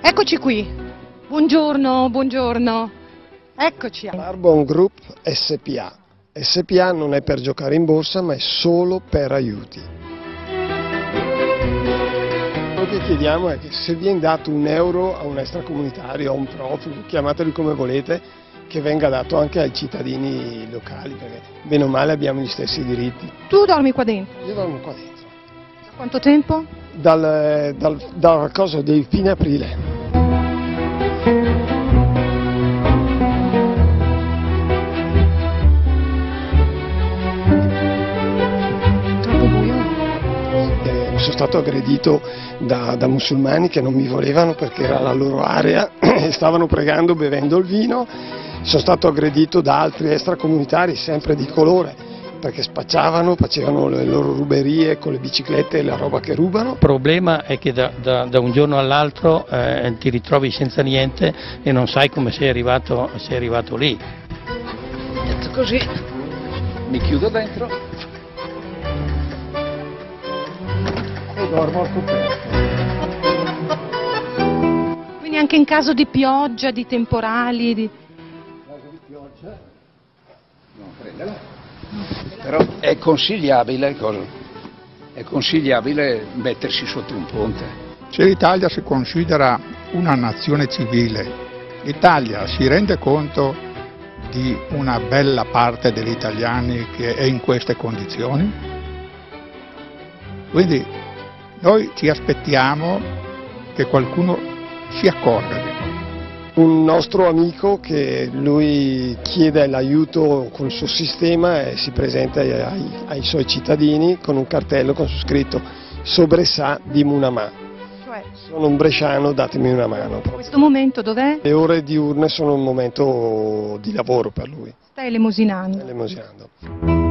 Eccoci qui. Buongiorno, buongiorno. Eccoci. Arbon Group SPA. SPA non è per giocare in borsa, ma è solo per aiuti. Quello che chiediamo è che se viene dato €1 a un extracomunitario, a un profugo, chiamateli come volete, che venga dato anche ai cittadini locali, perché bene o male abbiamo gli stessi diritti. Tu dormi qua dentro? Io dormo qua dentro. Da quanto tempo? Dal coso di fine aprile. Sono stato aggredito da musulmani che non mi volevano perché era la loro area e stavano pregando bevendo il vino. Sono stato aggredito da altri extracomunitari sempre di colore perché spacciavano, facevano le loro ruberie con le biciclette e la roba che rubano. Il problema è che da un giorno all'altro ti ritrovi senza niente e non sai come sei arrivato lì. Detto così, mi chiudo dentro. Dormo al coperto. Quindi anche in caso di pioggia, di temporali, In caso di pioggia? Non prendela. Però è consigliabile mettersi sotto un ponte. Se l'Italia si considera una nazione civile, l'Italia si rende conto di una bella parte degli italiani che è in queste condizioni? Quindi noi ci aspettiamo che qualcuno si accorga di noi. Un nostro amico che lui chiede l'aiuto con il suo sistema e si presenta ai suoi cittadini con un cartello con su scritto "Sobressà dimmi una mano". cioè Sono un bresciano, datemi una mano. in questo momento dov'è? Le ore diurne sono un momento di lavoro per lui. Stai elemosinando. Elemosinando.